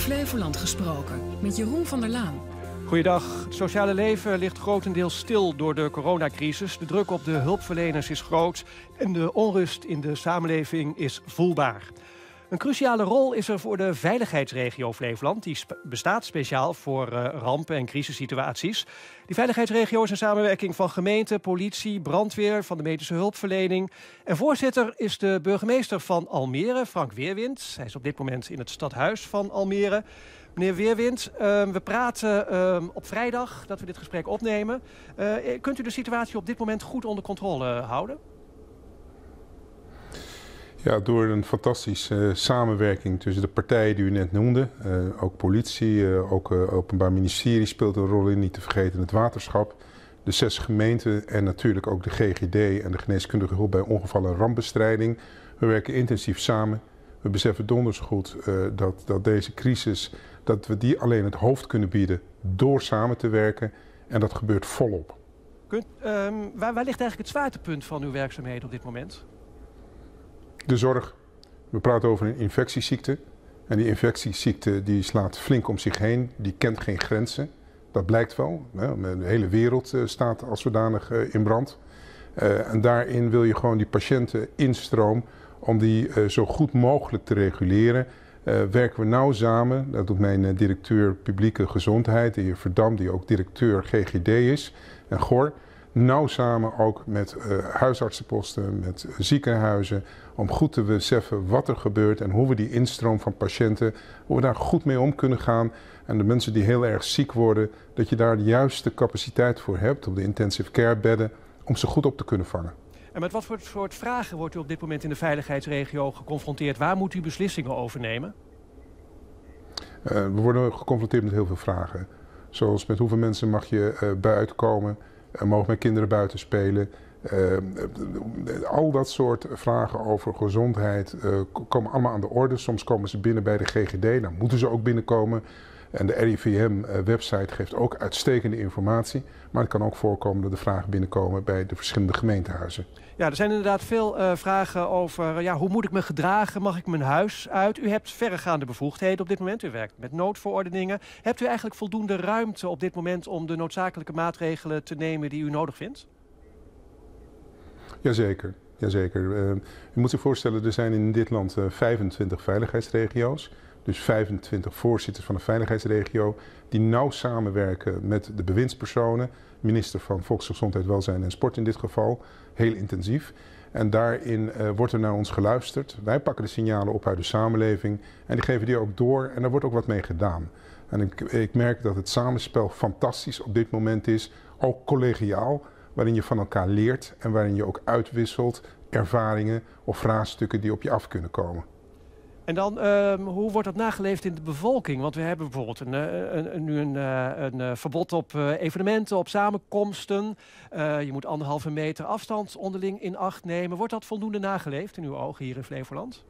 Flevoland gesproken met Jeroen van der Laan. Goeiedag. Het sociale leven ligt grotendeels stil door de coronacrisis. De druk op de hulpverleners is groot en de onrust in de samenleving is voelbaar. Een cruciale rol is er voor de veiligheidsregio Flevoland. Die bestaat speciaal voor rampen en crisissituaties. Die veiligheidsregio is een samenwerking van gemeente, politie, brandweer, van de medische hulpverlening. En voorzitter is de burgemeester van Almere, Frank Weerwind. Hij is op dit moment in het stadhuis van Almere. Meneer Weerwind, we praten op vrijdag dat we dit gesprek opnemen. Kunt u de situatie op dit moment goed onder controle houden? Ja, door een fantastische samenwerking tussen de partijen die u net noemde. Ook politie, ook Openbaar Ministerie speelt een rol in, niet te vergeten het waterschap. De 6 gemeenten en natuurlijk ook de GGD en de geneeskundige hulp bij ongevallen en rampbestrijding. We werken intensief samen. We beseffen donders goed dat deze crisis, dat we die alleen het hoofd kunnen bieden door samen te werken. En dat gebeurt volop. Waar ligt eigenlijk het zwaartepunt van uw werkzaamheden op dit moment? De zorg. We praten over een infectieziekte. En die infectieziekte die slaat flink om zich heen. Die kent geen grenzen. Dat blijkt wel. De hele wereld staat als zodanig in brand. En daarin wil je gewoon die patiënten instroom om die zo goed mogelijk te reguleren. Werken we nauw samen. Dat doet mijn directeur publieke gezondheid, de heer Verdam, die ook directeur GGD is. En GOR. Nauw samen ook met huisartsenposten, met ziekenhuizen, om goed te beseffen wat er gebeurt en hoe we die instroom van patiënten, hoe we daar goed mee om kunnen gaan. En de mensen die heel erg ziek worden, dat je daar de juiste capaciteit voor hebt op de intensive care bedden, om ze goed op te kunnen vangen. En met wat voor soort vragen wordt u op dit moment in de veiligheidsregio geconfronteerd? Waar moet u beslissingen over nemen? We worden geconfronteerd met heel veel vragen. Zoals met hoeveel mensen mag je buiten komen? Mogen mijn kinderen buiten spelen? Al dat soort vragen over gezondheid komen allemaal aan de orde. Soms komen ze binnen bij de GGD, dan moeten ze ook binnenkomen. En de RIVM-website geeft ook uitstekende informatie. Maar het kan ook voorkomen dat de vragen binnenkomen bij de verschillende gemeentehuizen. Ja, er zijn inderdaad veel vragen over hoe moet ik me gedragen? Mag ik mijn huis uit? U hebt verregaande bevoegdheden op dit moment. U werkt met noodverordeningen. Hebt u eigenlijk voldoende ruimte op dit moment om de noodzakelijke maatregelen te nemen die u nodig vindt? Jazeker. U moet zich voorstellen, er zijn in dit land 25 veiligheidsregio's. Dus 25 voorzitters van de veiligheidsregio die nauw samenwerken met de bewindspersonen. Minister van Volksgezondheid, Welzijn en Sport in dit geval. Heel intensief. En daarin wordt er naar ons geluisterd. Wij pakken de signalen op uit de samenleving en die geven die ook door en daar wordt ook wat mee gedaan. En ik merk dat het samenspel fantastisch op dit moment is. Ook collegiaal, waarin je van elkaar leert en waarin je ook uitwisselt ervaringen of vraagstukken die op je af kunnen komen. En dan, hoe wordt dat nageleefd in de bevolking? Want we hebben bijvoorbeeld nu een verbod op evenementen, op samenkomsten. Je moet 1,5 meter afstand onderling in acht nemen. Wordt dat voldoende nageleefd in uw ogen hier in Flevoland?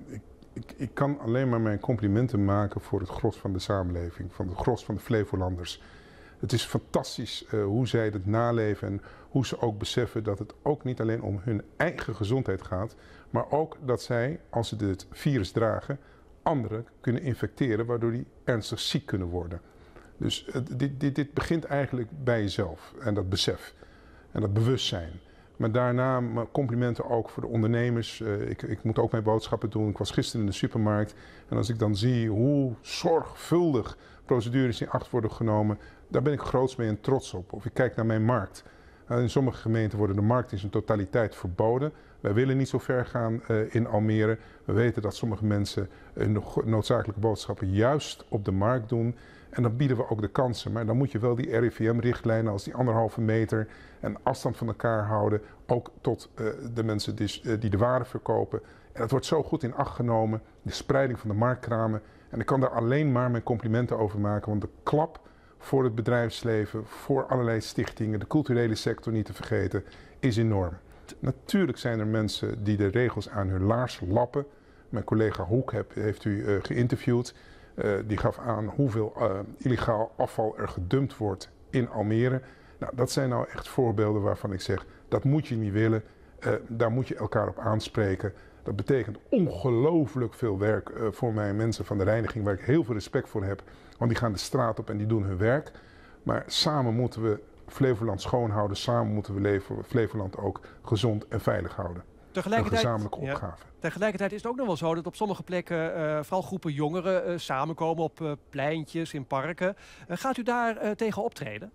Ik kan alleen maar mijn complimenten maken voor het gros van de samenleving, van het gros van de Flevolanders. Het is fantastisch hoe zij het naleven en hoe ze ook beseffen dat het ook niet alleen om hun eigen gezondheid gaat, maar ook dat zij, als ze dit virus dragen, anderen kunnen infecteren, waardoor die ernstig ziek kunnen worden. Dus dit begint eigenlijk bij jezelf en dat besef en dat bewustzijn. Maar daarna complimenten ook voor de ondernemers. Ik moet ook mijn boodschappen doen. Ik was gisteren in de supermarkt en als ik dan zie hoe zorgvuldig procedures in acht worden genomen, daar ben ik groots mee en trots op. Of ik kijk naar mijn markt. In sommige gemeenten worden de markt in zijn totaliteit verboden. Wij willen niet zo ver gaan in Almere. We weten dat sommige mensen noodzakelijke boodschappen juist op de markt doen. En dan bieden we ook de kansen. Maar dan moet je wel die RIVM-richtlijnen als die 1,5 meter en afstand van elkaar houden. Ook tot de mensen die de waren verkopen. En dat wordt zo goed in acht genomen. De spreiding van de marktkramen. En ik kan daar alleen maar mijn complimenten over maken. Want de klap voor het bedrijfsleven, voor allerlei stichtingen, de culturele sector niet te vergeten, is enorm. Natuurlijk zijn er mensen die de regels aan hun laars lappen. Mijn collega Hoek heeft u geïnterviewd. Die gaf aan hoeveel illegaal afval er gedumpt wordt in Almere. Nou, dat zijn nou echt voorbeelden waarvan ik zeg, dat moet je niet willen. Daar moet je elkaar op aanspreken. Dat betekent ongelooflijk veel werk voor mijn mensen van de reiniging, waar ik heel veel respect voor heb. Want die gaan de straat op en die doen hun werk. Maar samen moeten we Flevoland schoonhouden. Samen moeten we Flevoland ook gezond en veilig houden. Een gezamenlijke opgave. Tegelijkertijd is het ook nog wel zo dat op sommige plekken vooral groepen jongeren samenkomen op pleintjes, in parken. Gaat u daar tegen optreden?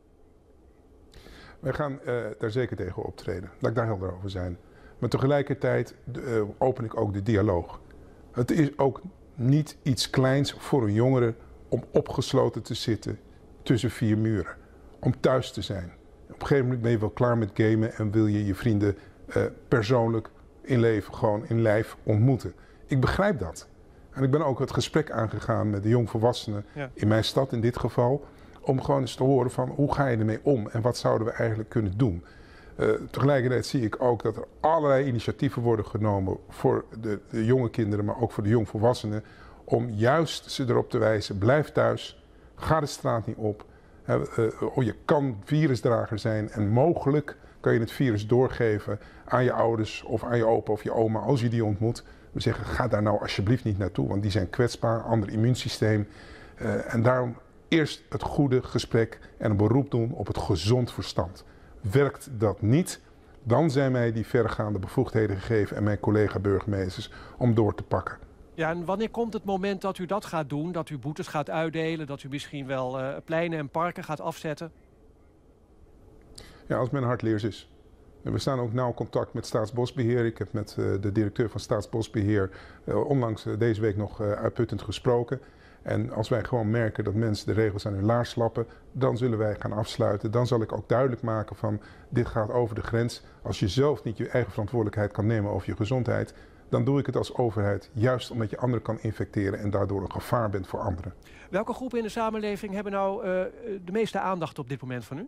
Wij gaan daar zeker tegen optreden. Laat ik daar helder over zijn. Maar tegelijkertijd open ik ook de dialoog. Het is ook niet iets kleins voor een jongere om opgesloten te zitten tussen 4 muren. Om thuis te zijn. Op een gegeven moment ben je wel klaar met gamen en wil je je vrienden persoonlijk in leven, gewoon in lijf ontmoeten. Ik begrijp dat. En ik ben ook het gesprek aangegaan met de jongvolwassenen in mijn stad in dit geval. Om gewoon eens te horen van hoe ga je ermee om en wat zouden we eigenlijk kunnen doen. Tegelijkertijd zie ik ook dat er allerlei initiatieven worden genomen voor de jonge kinderen, maar ook voor de jongvolwassenen. Om juist ze erop te wijzen, blijf thuis, ga de straat niet op. Je kan virusdrager zijn en mogelijk kan je het virus doorgeven aan je ouders of aan je opa of je oma als je die ontmoet. We zeggen, ga daar nou alsjeblieft niet naartoe, want die zijn kwetsbaar, ander immuunsysteem. En daarom eerst het goede gesprek en een beroep doen op het gezond verstand. Werkt dat niet, dan zijn mij die verregaande bevoegdheden gegeven en mijn collega-burgemeesters om door te pakken. Ja, en wanneer komt het moment dat u dat gaat doen, dat u boetes gaat uitdelen, dat u misschien wel pleinen en parken gaat afzetten? Ja, als mijn hart leers is. En we staan ook nauw in contact met Staatsbosbeheer. Ik heb met de directeur van Staatsbosbeheer onlangs deze week nog uitputtend gesproken. En als wij gewoon merken dat mensen de regels aan hun laars slappen, dan zullen wij gaan afsluiten. Dan zal ik ook duidelijk maken van dit gaat over de grens. Als je zelf niet je eigen verantwoordelijkheid kan nemen over je gezondheid, dan doe ik het als overheid juist omdat je anderen kan infecteren en daardoor een gevaar bent voor anderen. Welke groepen in de samenleving hebben nou de meeste aandacht op dit moment van u?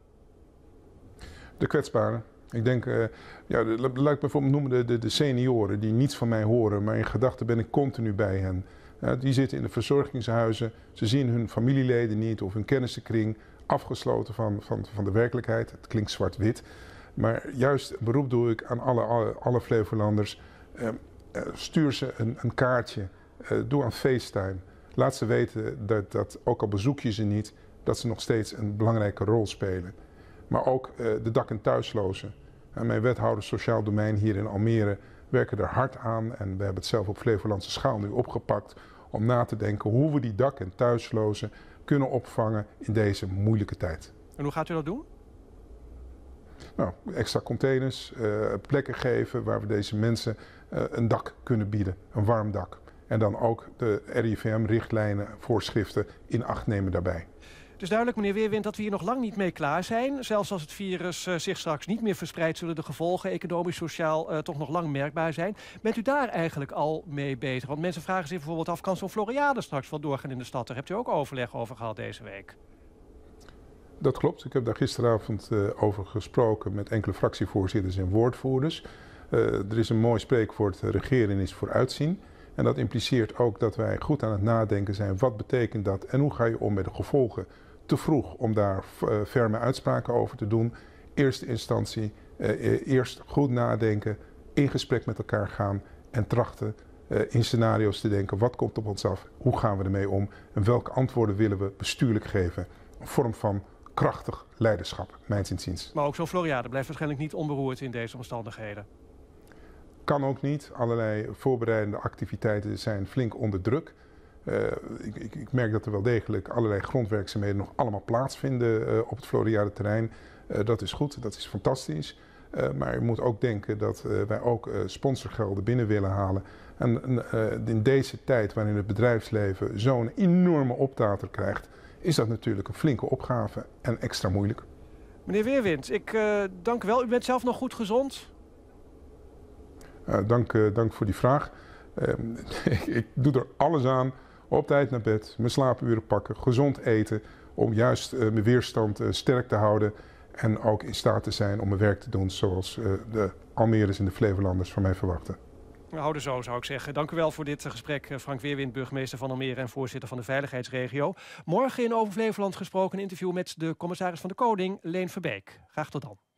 De kwetsbaren. Ik denk, laat ik bijvoorbeeld noemen de senioren die niets van mij horen, maar in gedachten ben ik continu bij hen. Die zitten in de verzorgingshuizen, ze zien hun familieleden niet of hun kennissenkring, afgesloten van de werkelijkheid. Het klinkt zwart-wit, maar juist een beroep doe ik aan alle Flevolanders. Stuur ze een kaartje, doe aan FaceTime. Laat ze weten dat ook al bezoek je ze niet, dat ze nog steeds een belangrijke rol spelen. Maar ook de dak- en thuislozen. Mijn wethouders Sociaal Domein hier in Almere werken er hard aan. En we hebben het zelf op Flevolandse schaal nu opgepakt om na te denken hoe we die dak- en thuislozen kunnen opvangen in deze moeilijke tijd. En hoe gaat u dat doen? Nou, extra containers, plekken geven waar we deze mensen een dak kunnen bieden, een warm dak. En dan ook de RIVM-richtlijnen, voorschriften in acht nemen daarbij. Het is duidelijk, meneer Weerwind, dat we hier nog lang niet mee klaar zijn. Zelfs als het virus zich straks niet meer verspreidt, zullen de gevolgen economisch, sociaal toch nog lang merkbaar zijn. Bent u daar eigenlijk al mee bezig? Want mensen vragen zich bijvoorbeeld af, kan zo'n Floriade straks wel doorgaan in de stad? Daar hebt u ook overleg over gehad deze week. Dat klopt. Ik heb daar gisteravond over gesproken met enkele fractievoorzitters en woordvoerders. Er is een mooi spreekwoord, regeren is vooruitzien. En dat impliceert ook dat wij goed aan het nadenken zijn. Wat betekent dat en hoe ga je om met de gevolgen? Te vroeg om daar ferme uitspraken over te doen. Eerste instantie, eerst goed nadenken, in gesprek met elkaar gaan en trachten in scenario's te denken. Wat komt op ons af? Hoe gaan we ermee om? En welke antwoorden willen we bestuurlijk geven? Een vorm van krachtig leiderschap, mijns inziens. Maar ook zo'n Floriade blijft waarschijnlijk niet onberoerd in deze omstandigheden. Kan ook niet. Allerlei voorbereidende activiteiten zijn flink onder druk. Ik merk dat er wel degelijk allerlei grondwerkzaamheden nog allemaal plaatsvinden op het Floriade-terrein. Dat is goed, dat is fantastisch. Maar je moet ook denken dat wij ook sponsorgelden binnen willen halen. En in deze tijd waarin het bedrijfsleven zo'n enorme optater krijgt, is dat natuurlijk een flinke opgave en extra moeilijk. Meneer Weerwind, ik dank u wel. U bent zelf nog goed gezond? Dank voor die vraag. Ik doe er alles aan. Op tijd naar bed, mijn slaapuren pakken, gezond eten. Om juist mijn weerstand sterk te houden. En ook in staat te zijn om mijn werk te doen zoals de Almeres en de Flevolanders van mij verwachten. Houden zo, zou ik zeggen. Dank u wel voor dit gesprek. Frank Weerwind, burgemeester van Almere en voorzitter van de veiligheidsregio. Morgen in Over Flevoland gesproken een interview met de commissaris van de Koning, Leen Verbeek. Graag tot dan.